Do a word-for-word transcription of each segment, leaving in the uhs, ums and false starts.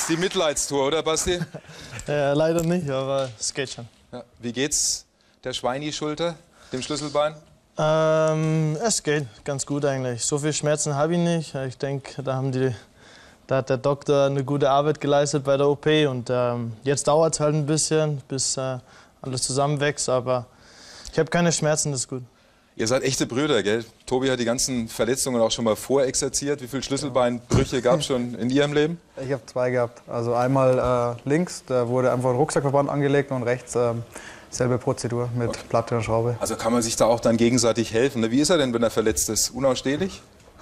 ist die Mitleidstour, oder Basti? Ja, leider nicht, aber es geht schon. Ja. Wie geht's der Schweini-Schulter, dem Schlüsselbein? Ähm, es geht ganz gut eigentlich. So viel Schmerzen habe ich nicht. Ich denke, da, haben die, da hat der Doktor eine gute Arbeit geleistet bei der O P. Und ähm, jetzt dauert es halt ein bisschen, bis äh, alles zusammenwächst. Aber ich habe keine Schmerzen, das ist gut. Ihr seid echte Brüder, gell? Tobi hat die ganzen Verletzungen auch schon mal vorexerziert. Wie viele Schlüsselbeinbrüche gab es schon in Ihrem Leben? Ich habe zwei gehabt. Also einmal äh, links, da wurde einfach ein Rucksackverband angelegt, und rechts äh, selbe Prozedur mit okay. Platte und Schraube. Also kann man sich da auch dann gegenseitig helfen. Wie ist er denn, wenn er verletzt ist? Unausstehlich?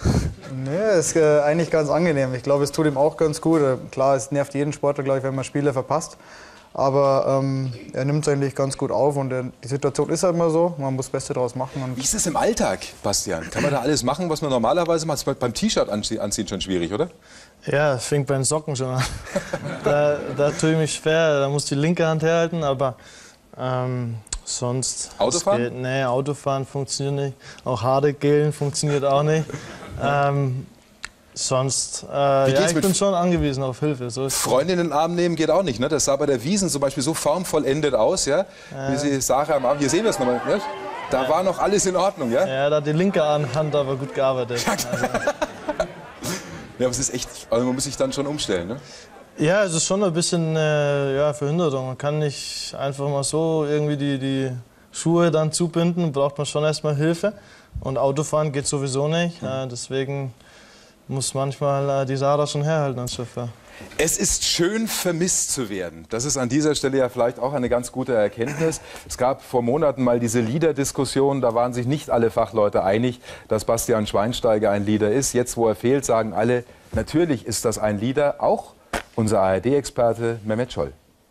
Nee, ist äh, eigentlich ganz angenehm. Ich glaube, es tut ihm auch ganz gut. Klar, es nervt jeden Sportler, glaube ich, wenn man Spiele verpasst. Aber ähm, er nimmt es eigentlich ganz gut auf, und er, die Situation ist halt immer so, man muss das Beste daraus machen. Und wie ist es im Alltag, Bastian? Kann man da alles machen, was man normalerweise macht? Beim T-Shirt anziehen schon schwierig, oder? Ja, es fängt bei den Socken schon an. da, da tue ich mich schwer, da muss die linke Hand herhalten, aber ähm, sonst... Autofahren? Geht, nee, Autofahren funktioniert nicht. Auch harte Gelen funktioniert auch nicht. ähm, Sonst, äh, ja, ich bin schon angewiesen auf Hilfe. So ist Freundin in den Arm nehmen geht auch nicht, ne? Das sah bei der Wiesn zum Beispiel so formvollendet aus, ja? Ja. Wie sie Sarah am Arm, hier sehen wir es nochmal, ne? Da ja. war noch alles in Ordnung, ja? Ja, da hat die linke Hand aber gut gearbeitet. Also. Ja, aber es ist echt, also man muss sich dann schon umstellen, ne? Ja, es ist schon ein bisschen äh, ja, Verhinderung. Man kann nicht einfach mal so irgendwie die, die Schuhe dann zubinden, braucht man schon erstmal Hilfe. Und Autofahren geht sowieso nicht, mhm. äh, deswegen muss manchmal äh, die Sarah schon herhalten als Chauffeur. Es ist schön, vermisst zu werden. Das ist an dieser Stelle ja vielleicht auch eine ganz gute Erkenntnis. Es gab vor Monaten mal diese Leader-Diskussion. Da waren sich nicht alle Fachleute einig, dass Bastian Schweinsteiger ein Leader ist. Jetzt, wo er fehlt, sagen alle, natürlich ist das ein Leader. Auch unser A R D-Experte Mehmet Scholl.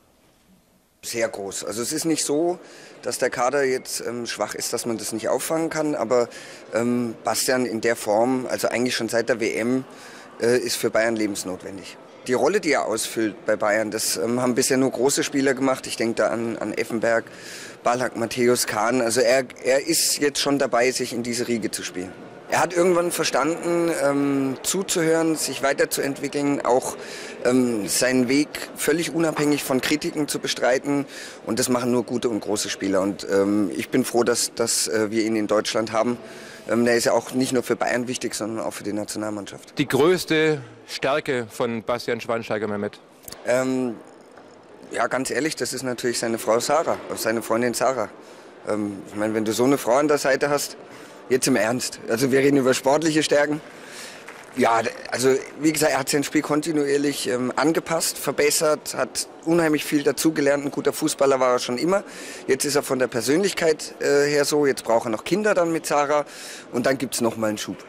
Sehr groß. Also es ist nicht so, dass der Kader jetzt ähm, schwach ist, dass man das nicht auffangen kann. Aber ähm, Bastian in der Form, also eigentlich schon seit der W M, äh, ist für Bayern lebensnotwendig. Die Rolle, die er ausfüllt bei Bayern, das ähm, haben bisher nur große Spieler gemacht. Ich denke da an, an Effenberg, Ballack, Matthäus, Kahn. Also er, er ist jetzt schon dabei, sich in diese Riege zu spielen. Er hat irgendwann verstanden, ähm, zuzuhören, sich weiterzuentwickeln, auch ähm, seinen Weg völlig unabhängig von Kritiken zu bestreiten. Und das machen nur gute und große Spieler. Und ähm, ich bin froh, dass, dass äh, wir ihn in Deutschland haben. Ähm, der ist ja auch nicht nur für Bayern wichtig, sondern auch für die Nationalmannschaft. Die größte Stärke von Bastian Schweinsteiger, Mehmet? Ähm, ja, ganz ehrlich, das ist natürlich seine Frau Sarah, seine Freundin Sarah. Ähm, ich meine, wenn du so eine Frau an der Seite hast, jetzt im Ernst. Also wir reden über sportliche Stärken. Ja, also wie gesagt, er hat sein Spiel kontinuierlich ähm, angepasst, verbessert, hat unheimlich viel dazugelernt. Ein guter Fußballer war er schon immer. Jetzt ist er von der Persönlichkeit äh, her so. Jetzt braucht er noch Kinder dann mit Sarah. Und dann gibt es noch mal einen Schub.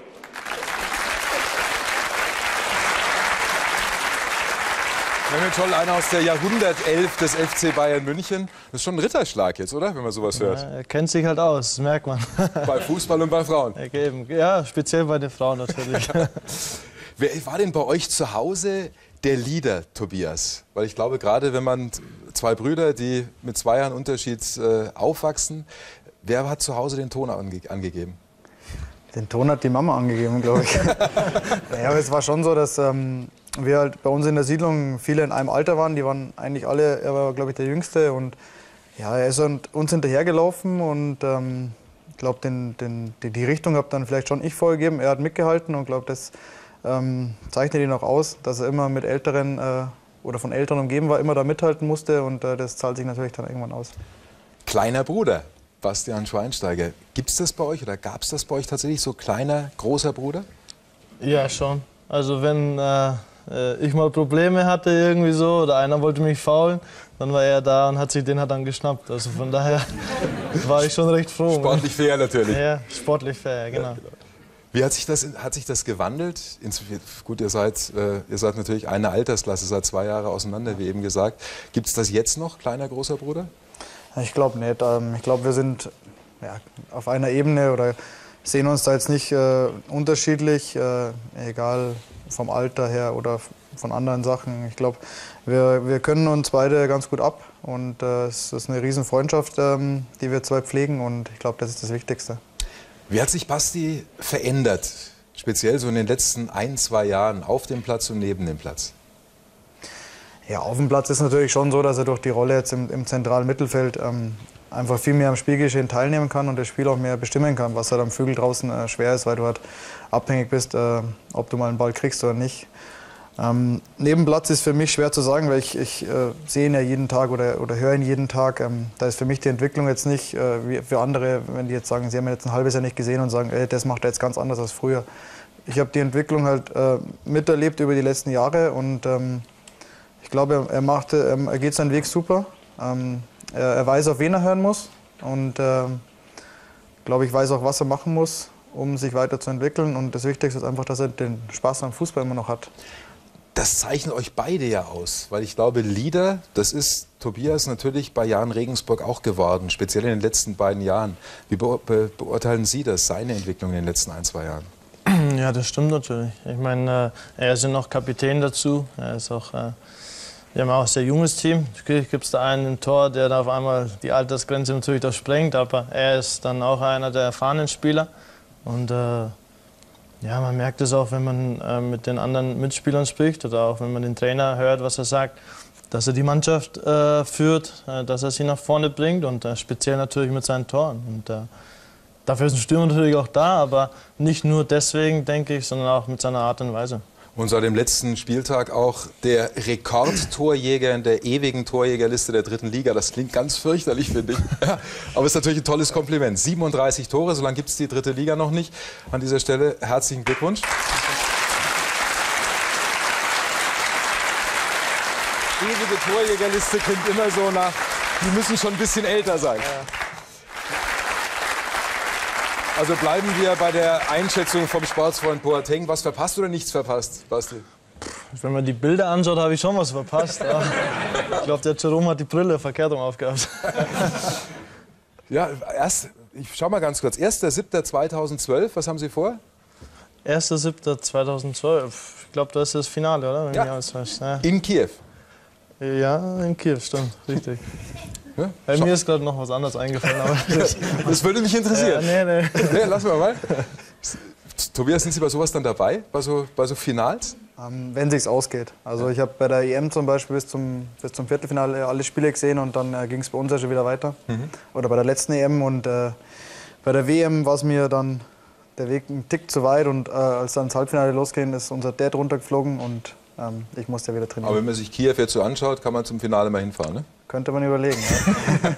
Mehmet Scholl, einer aus der Jahrhundertelf des F C Bayern München. Das ist schon ein Ritterschlag jetzt, oder? Wenn man sowas hört. Ja, er kennt sich halt aus, das merkt man. Bei Fußball und bei Frauen. Ja, speziell bei den Frauen natürlich. Wer war denn bei euch zu Hause der Leader, Tobias? Weil ich glaube, gerade wenn man zwei Brüder, die mit zwei Jahren Unterschied äh, aufwachsen, wer hat zu Hause den Ton ange angegeben? Den Ton hat die Mama angegeben, glaube ich. Ja, aber es war schon so, dass ähm, wir halt bei uns in der Siedlung viele in einem Alter waren. Die waren eigentlich alle, er war, glaube ich, der Jüngste. Und ja, er ist uns hinterhergelaufen. Und ähm, ich glaube, den, den, die, die Richtung habe dann vielleicht schon ich vorgegeben. Er hat mitgehalten, und ich glaube, das ähm, zeichnet ihn auch aus, dass er immer mit Älteren äh, oder von Eltern umgeben war, immer da mithalten musste. Und äh, das zahlt sich natürlich dann irgendwann aus. Kleiner Bruder. Bastian Schweinsteiger. Gibt es das bei euch oder gab es das bei euch tatsächlich, so kleiner, großer Bruder? Ja, schon. Also wenn äh, ich mal Probleme hatte irgendwie so oder einer wollte mich faulen, dann war er da und hat sich den hat dann geschnappt. Also von daher war ich schon recht froh. Sportlich fair natürlich. Ja, sportlich fair, genau. Ja, genau. Wie hat sich das, hat sich das gewandelt? Gut, ihr seid, äh, ihr seid natürlich eine Altersklasse, seid zwei Jahre auseinander, wie eben gesagt. Gibt es das jetzt noch, kleiner, großer Bruder? Ich glaube nicht. Ich glaube, wir sind ja, auf einer Ebene oder sehen uns da jetzt nicht äh, unterschiedlich, äh, egal vom Alter her oder von anderen Sachen. Ich glaube, wir, wir können uns beide ganz gut ab, und äh, es ist eine riesen Freundschaft, ähm, die wir zwei pflegen, und ich glaube, das ist das Wichtigste. Wie hat sich Basti verändert, speziell so in den letzten ein, zwei Jahren auf dem Platz und neben dem Platz? Ja, auf dem Platz ist natürlich schon so, dass er durch die Rolle jetzt im, im zentralen Mittelfeld ähm, einfach viel mehr am Spielgeschehen teilnehmen kann und das Spiel auch mehr bestimmen kann, was halt am Flügel draußen äh, schwer ist, weil du halt abhängig bist, äh, ob du mal einen Ball kriegst oder nicht. Ähm, neben Platz ist für mich schwer zu sagen, weil ich, ich äh, sehe ihn ja jeden Tag oder, oder höre ihn jeden Tag. Ähm, da ist für mich die Entwicklung jetzt nicht äh, wie für andere, wenn die jetzt sagen, sie haben ihn jetzt ein halbes Jahr nicht gesehen und sagen, ey, das macht er jetzt ganz anders als früher. Ich habe die Entwicklung halt äh, miterlebt über die letzten Jahre und ähm, ich glaube, er, macht, ähm, er geht seinen Weg super. Ähm, er, er weiß, auf wen er hören muss und ähm, glaube ich, weiß auch, was er machen muss, um sich weiterzuentwickeln. Und das Wichtigste ist einfach, dass er den Spaß am Fußball immer noch hat. Das zeichnet euch beide ja aus, weil ich glaube, Leader, das ist Tobias natürlich bei Jahn Regensburg auch geworden, speziell in den letzten beiden Jahren. Wie be be beurteilen Sie das, seine Entwicklung in den letzten ein, zwei Jahren? Ja, das stimmt natürlich. Ich meine, äh, er ist ja noch Kapitän dazu. Er ist auch, äh, wir haben auch ein sehr junges Team. Natürlich gibt es da einen im Tor, der da auf einmal die Altersgrenze natürlich da sprengt, aber er ist dann auch einer der erfahrenen Spieler. Und äh, ja, man merkt es auch, wenn man äh, mit den anderen Mitspielern spricht oder auch wenn man den Trainer hört, was er sagt, dass er die Mannschaft äh, führt, äh, dass er sie nach vorne bringt und äh, speziell natürlich mit seinen Toren. Und, äh, dafür ist ein Stürmer natürlich auch da, aber nicht nur deswegen, denke ich, sondern auch mit seiner Art und Weise. Und seit dem letzten Spieltag auch der Rekordtorjäger in der ewigen Torjägerliste der dritten Liga. Das klingt ganz fürchterlich, finde ich. Aber es ist natürlich ein tolles Kompliment. siebenunddreißig Tore, so lange gibt es die dritte Liga noch nicht. An dieser Stelle herzlichen Glückwunsch. Ewige Torjägerliste klingt immer so nach, die müssen schon ein bisschen älter sein. Ja. Also bleiben wir bei der Einschätzung vom Sportsfreund Boateng. Was verpasst oder nichts verpasst, Basti? Wenn man die Bilder anschaut, habe ich schon was verpasst. Ja. Ich glaube, der Jerome hat die Brille verkehrt rum aufgehabt. Ja, erst, ich schau mal ganz kurz. erster siebter zweitausendzwölf, was haben Sie vor? erster siebter zweitausendzwölf. Ich glaube, das ist das Finale, oder? Wenn Ja. ja. In Kiew. Ja, in Kiew, stimmt, richtig. Ja? Bei mir ist gerade noch was anderes eingefallen. Aber das, das würde mich interessieren. Ja, nee, nee. Nee, lassen wir mal. Tobias, sind Sie bei sowas dann dabei? Bei so, bei so Finals? Ähm, wenn sich's ausgeht. Also ich habe bei der E M zum Beispiel bis zum, bis zum Viertelfinale alle Spiele gesehen und dann äh, ging es bei uns ja schon wieder weiter. Mhm. Oder bei der letzten E M und äh, bei der W M war es mir dann der Weg ein Tick zu weit und äh, als dann ins Halbfinale losging, ist unser Dad runtergeflogen und ähm, ich musste ja wieder trainieren. Aber wenn man sich Kiew jetzt so anschaut, kann man zum Finale mal hinfahren, ne? Könnte man überlegen. Ja.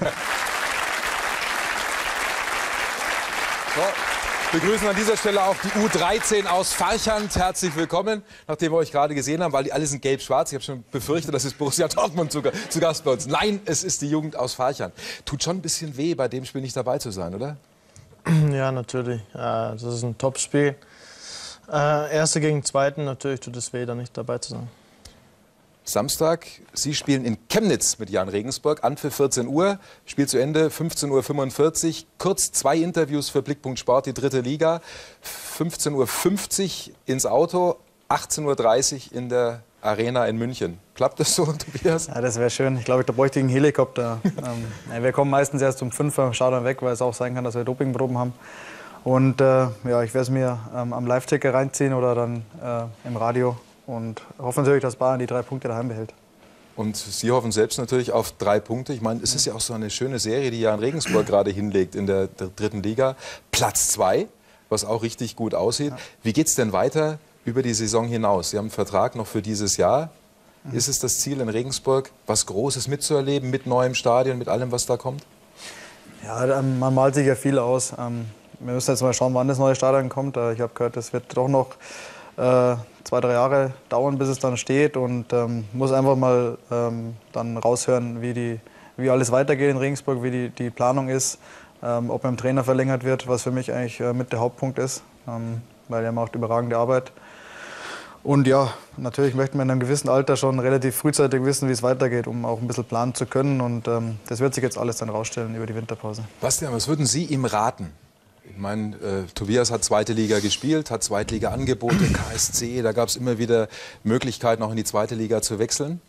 So, wir begrüßen an dieser Stelle auch die U dreizehn aus Farchant. Herzlich willkommen, nachdem wir euch gerade gesehen haben, weil die alle sind gelb-schwarz. Ich habe schon befürchtet, das ist Borussia Dortmund zu, zu Gast bei uns. Nein, es ist die Jugend aus Farchant. Tut schon ein bisschen weh, bei dem Spiel nicht dabei zu sein, oder? Ja, natürlich. Das ist ein Topspiel. Äh, Erste gegen Zweiten, natürlich tut es weh, da nicht dabei zu sein. Samstag, Sie spielen in Chemnitz mit Jahn Regensburg, Anpfiff vierzehn Uhr, Spiel zu Ende fünfzehn Uhr fünfundvierzig, kurz zwei Interviews für Blickpunkt Sport, die dritte Liga, fünfzehn Uhr fünfzig ins Auto, achtzehn Uhr dreißig in der Arena in München. Klappt das so, Tobias? Ja, das wäre schön. Ich glaube, da bräuchte ich einen Helikopter. ähm, ja, wir kommen meistens erst um fünf Uhr, schauen dann weg, weil es auch sein kann, dass wir Dopingproben haben. Und äh, ja, ich werde es mir ähm, am Live-Ticker reinziehen oder dann äh, im Radio. Und hoffe natürlich, dass Bayern die drei Punkte daheim behält. Und Sie hoffen selbst natürlich auf drei Punkte. Ich meine, es ist ja auch so eine schöne Serie, die Jahn Regensburg gerade hinlegt in der, der dritten Liga. Platz zwei, was auch richtig gut aussieht. Ja. Wie geht es denn weiter über die Saison hinaus? Sie haben einen Vertrag noch für dieses Jahr. Mhm. Ist es das Ziel in Regensburg, was Großes mitzuerleben, mit neuem Stadion, mit allem, was da kommt? Ja, man malt sich ja viel aus. Wir müssen jetzt mal schauen, wann das neue Stadion kommt. Ich habe gehört, es wird doch noch äh, zwei, drei Jahre dauern, bis es dann steht. Und ähm, muss einfach mal ähm, dann raushören, wie, die, wie alles weitergeht in Regensburg, wie die, die Planung ist, ähm, ob mit dem Trainer verlängert wird, was für mich eigentlich äh, mit der Hauptpunkt ist, ähm, weil er macht überragende Arbeit. Und ja, natürlich möchten wir in einem gewissen Alter schon relativ frühzeitig wissen, wie es weitergeht, um auch ein bisschen planen zu können. Und ähm, das wird sich jetzt alles dann rausstellen über die Winterpause. Bastian, was würden Sie ihm raten? Ich meine, äh, Tobias hat zweite Liga gespielt, hat Zweitliga-Angebote, K S C, da gab es immer wieder Möglichkeiten, auch in die zweite Liga zu wechseln.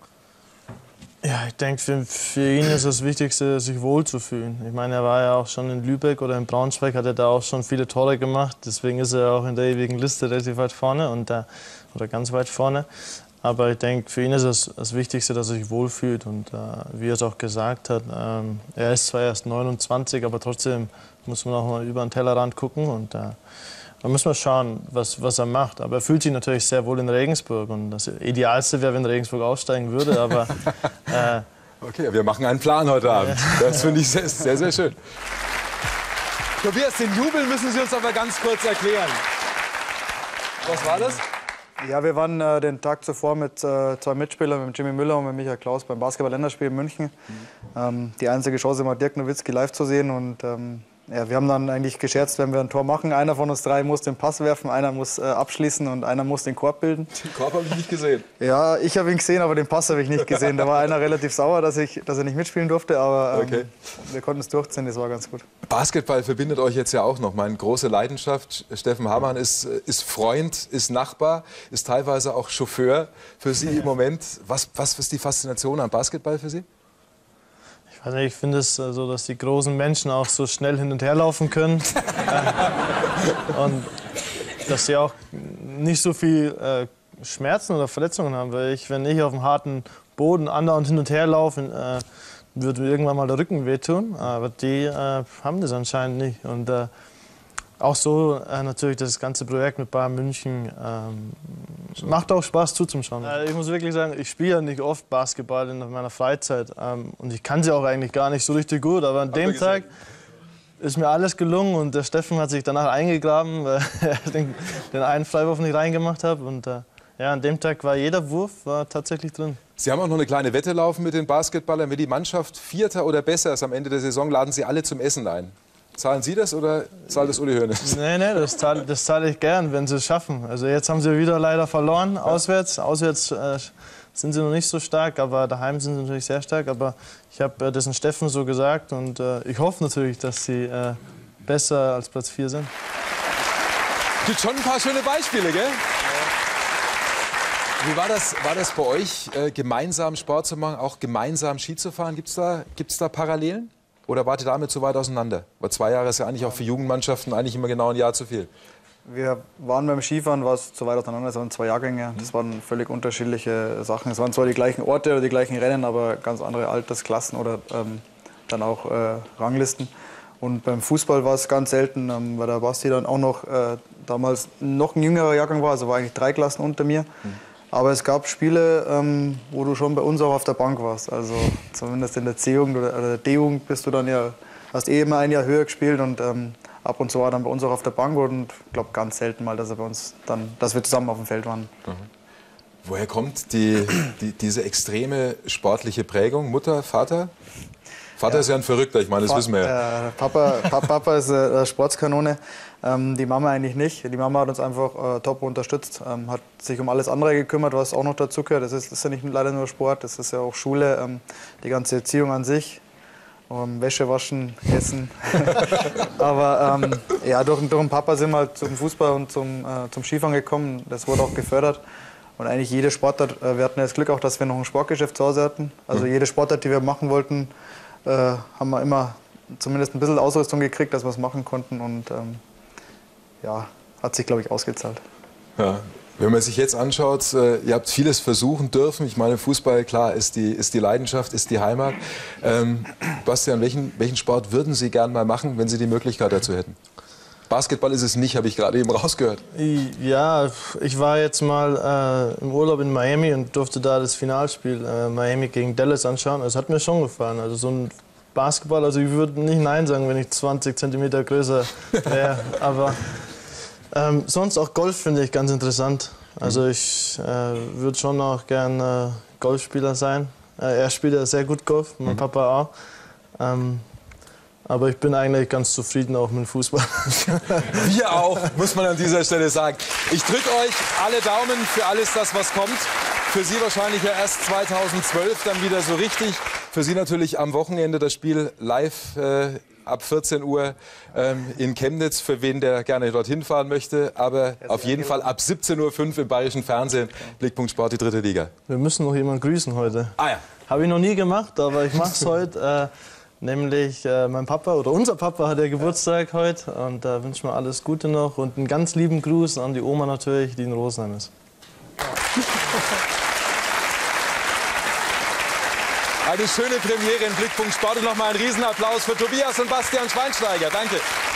Ja, ich denke, für, für ihn ist das Wichtigste, sich wohlzufühlen. Ich meine, er war ja auch schon in Lübeck oder in Braunschweig, hat er da auch schon viele Tore gemacht. Deswegen ist er auch in der ewigen Liste relativ weit vorne und da, oder ganz weit vorne. Aber ich denke, für ihn ist es das Wichtigste, dass er sich wohlfühlt. Und äh, wie er es auch gesagt hat, ähm, er ist zwar erst neunundzwanzig, aber trotzdem muss man auch mal über den Tellerrand gucken. Und äh, da müssen wir schauen, was, was er macht. Aber er fühlt sich natürlich sehr wohl in Regensburg. Und das Idealste wäre, wenn Regensburg aufsteigen würde. Aber, äh, okay, wir machen einen Plan heute Abend. Das finde ich sehr, sehr, sehr schön. Tobias, den Jubel müssen Sie uns aber ganz kurz erklären. Was war das? Ja, wir waren äh, den Tag zuvor mit äh, zwei Mitspielern, mit Jimmy Müller und mit Michael Klaus beim Basketball-Länderspiel in München. Mhm. Ähm, die einzige Chance, mal Dirk Nowitzki live zu sehen. Und ähm, ja, wir haben dann eigentlich gescherzt, wenn wir ein Tor machen, einer von uns drei muss den Pass werfen, einer muss äh, abschließen und einer muss den Korb bilden. Den Korb habe ich nicht gesehen. Ja, ich habe ihn gesehen, aber den Pass habe ich nicht gesehen. Da war einer relativ sauer, dass, ich, dass er nicht mitspielen durfte, aber ähm, okay. wir konnten es durchziehen, das war ganz gut. Basketball verbindet euch jetzt ja auch noch. Meine große Leidenschaft. Steffen Hamann ist, ist Freund, ist Nachbar, ist teilweise auch Chauffeur für Sie im Moment. Was, was ist die Faszination am Basketball für Sie? Ich weiß nicht, ich finde es so, dass die großen Menschen auch so schnell hin und her laufen können. Und dass sie auch nicht so viel äh, Schmerzen oder Verletzungen haben. Weil ich, wenn ich auf dem harten Boden andauernd hin und her laufe, äh, würde mir irgendwann mal der Rücken wehtun. Aber die äh, haben das anscheinend nicht. Und äh, auch so äh, natürlich das ganze Projekt mit Bayern München ähm, macht auch Spaß zuzuschauen. Äh, ich muss wirklich sagen, ich spiele ja nicht oft Basketball in meiner Freizeit. Ähm, und ich kann sie auch eigentlich gar nicht so richtig gut. Aber an dem Tag ist mir alles gelungen und der Steffen hat sich danach eingegraben, weil er den, den einen Freiwurf nicht reingemacht hat. Und äh, ja, an dem Tag war jeder Wurf war tatsächlich drin. Sie haben auch noch eine kleine Wette laufen mit den Basketballern. Wenn die Mannschaft Vierter oder besser ist am Ende der Saison, laden Sie alle zum Essen ein. Zahlen Sie das oder zahlt das Uli Hoeneß? Nee, nee, das zahle das zahl ich gern, wenn sie es schaffen. Also jetzt haben sie wieder leider verloren, ja. auswärts. Auswärts äh, sind sie noch nicht so stark, aber daheim sind sie natürlich sehr stark. Aber ich habe äh, das in Steffen so gesagt und äh, ich hoffe natürlich, dass sie äh, besser als Platz vier sind. Gibt schon ein paar schöne Beispiele, gell? Ja. Wie war das, war das bei euch, äh, gemeinsam Sport zu machen, auch gemeinsam Ski zu fahren? Gibt es da, gibt's da Parallelen? Oder wart ihr damit so weit auseinander? Weil zwei Jahre ist ja eigentlich auch für Jugendmannschaften eigentlich immer genau ein Jahr zu viel. Wir waren beim Skifahren, war es zu weit auseinander, es waren zwei Jahrgänge. Das waren völlig unterschiedliche Sachen. Es waren zwar die gleichen Orte oder die gleichen Rennen, aber ganz andere Altersklassen oder ähm, dann auch äh, Ranglisten. Und beim Fußball war es ganz selten, ähm, weil der Basti dann auch noch äh, damals noch ein jüngerer Jahrgang war, also war eigentlich drei Klassen unter mir. Hm. Aber es gab Spiele, ähm, wo du schon bei uns auch auf der Bank warst. Also zumindest in der C-Jugend oder der D-Jugend bist du dann ja, hast eh immer ein Jahr höher gespielt und ähm, ab und zu war dann bei uns auch auf der Bank und ich glaube ganz selten mal, dass er bei uns dann, dass wir zusammen auf dem Feld waren. Mhm. Woher kommt die, die, diese extreme sportliche Prägung? Mutter, Vater? Vater ja. ist ja ein Verrückter, ich meine, das pa wissen wir ja. Äh, Papa, Papa, Papa ist eine Sportskanone, ähm, die Mama eigentlich nicht. Die Mama hat uns einfach äh, top unterstützt, ähm, hat sich um alles andere gekümmert, was auch noch dazu gehört. Das ist, das ist ja nicht leider nur Sport, das ist ja auch Schule, ähm, die ganze Erziehung an sich. Um, Wäsche waschen, essen. Aber ähm, ja, durch, durch den Papa sind wir halt zum Fußball und zum, äh, zum Skifahren gekommen. Das wurde auch gefördert. Und eigentlich jede Sportart, äh, wir hatten ja das Glück auch, dass wir noch ein Sportgeschäft zu Hause hatten. Also jede Sportart, die wir machen wollten, äh, haben wir immer zumindest ein bisschen Ausrüstung gekriegt, dass wir es machen konnten. Und ähm, ja, hat sich, glaube ich, ausgezahlt. Ja. Wenn man sich jetzt anschaut, äh, ihr habt vieles versuchen dürfen. Ich meine, Fußball, klar, ist die, ist die Leidenschaft, ist die Heimat. Ähm, Bastian, welchen, welchen Sport würden Sie gern mal machen, wenn Sie die Möglichkeit dazu hätten? Basketball ist es nicht, habe ich gerade eben rausgehört. Ja, ich war jetzt mal äh, im Urlaub in Miami und durfte da das Finalspiel äh, Miami gegen Dallas anschauen. Es hat mir schon gefallen. Also so ein Basketball, also ich würde nicht Nein sagen, wenn ich zwanzig Zentimeter größer wäre. Aber ähm, sonst auch Golf finde ich ganz interessant. Also ich äh, würde schon auch gern äh, Golfspieler sein. Äh, er spielt ja sehr gut Golf, mein mhm. Papa auch. Ähm, aber ich bin eigentlich ganz zufrieden auch mit dem Fußball. Wir auch, muss man an dieser Stelle sagen. Ich drücke euch alle Daumen für alles das, was kommt. Für Sie wahrscheinlich ja erst zweitausendzwölf dann wieder so richtig. Für Sie natürlich am Wochenende das Spiel live äh, ab vierzehn Uhr ähm, in Chemnitz, für wen der gerne dorthin fahren möchte. Aber auf jeden Fall ab siebzehn Uhr fünf im Bayerischen Fernsehen, Blickpunkt Sport, die dritte Liga. Wir müssen noch jemanden grüßen heute. Ah ja. Habe ich noch nie gemacht, aber ich mache es heute. Äh, nämlich äh, mein Papa, oder unser Papa hat ja Geburtstag heute. Und da äh, wünschen wir alles Gute noch. Und einen ganz lieben Gruß an die Oma natürlich, die in Rosenheim ist. Eine schöne Premiere im Blickpunkt Sport und nochmal ein Riesenapplaus für Tobias und Bastian Schweinsteiger. Danke.